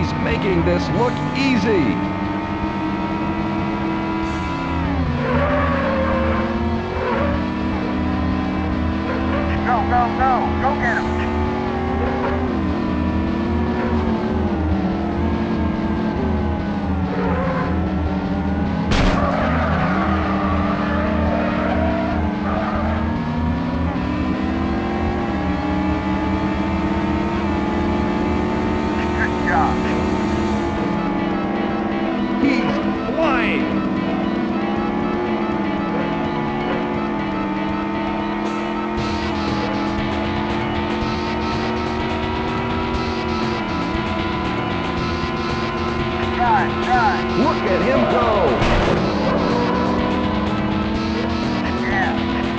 He's making this look easy. Go, go, go. Go get him. Look at him go! Yeah.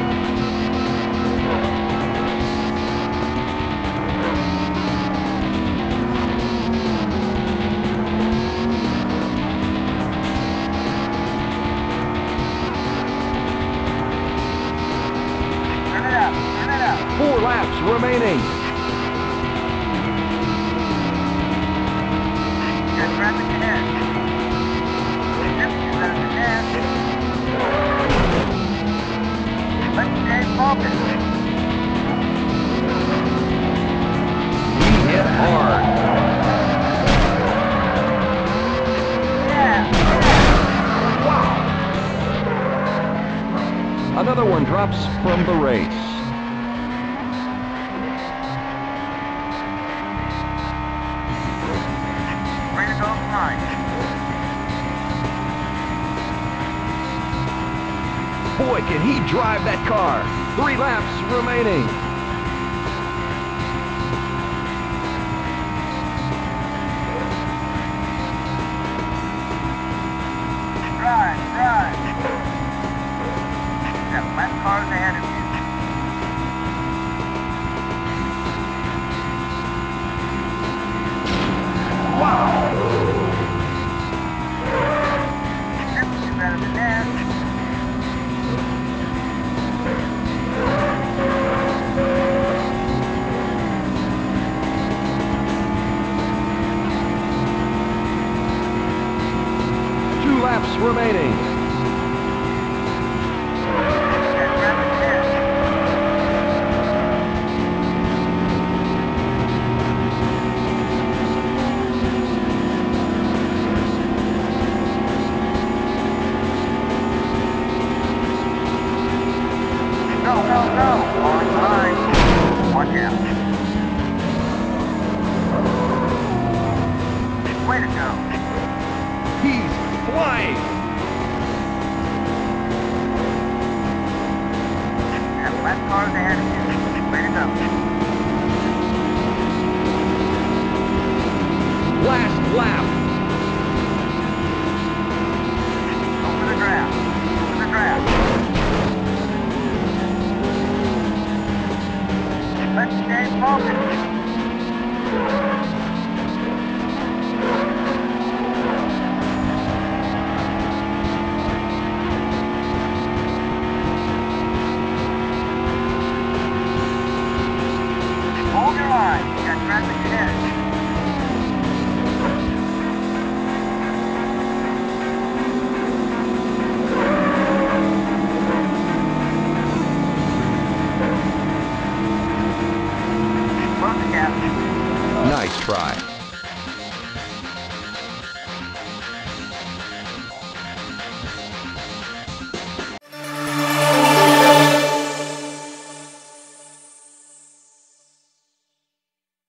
4 laps remaining. Good traffic ahead. Let's stay focused. He hit hard. Yeah. Wow! Another one drops from the race. Ready to go flying. Boy, can he drive that car! 3 laps remaining. Drive. Got less cars ahead of you. Wow! This is better than that. Laps remaining. Go. On time. Watch out. Way to go. He's flying.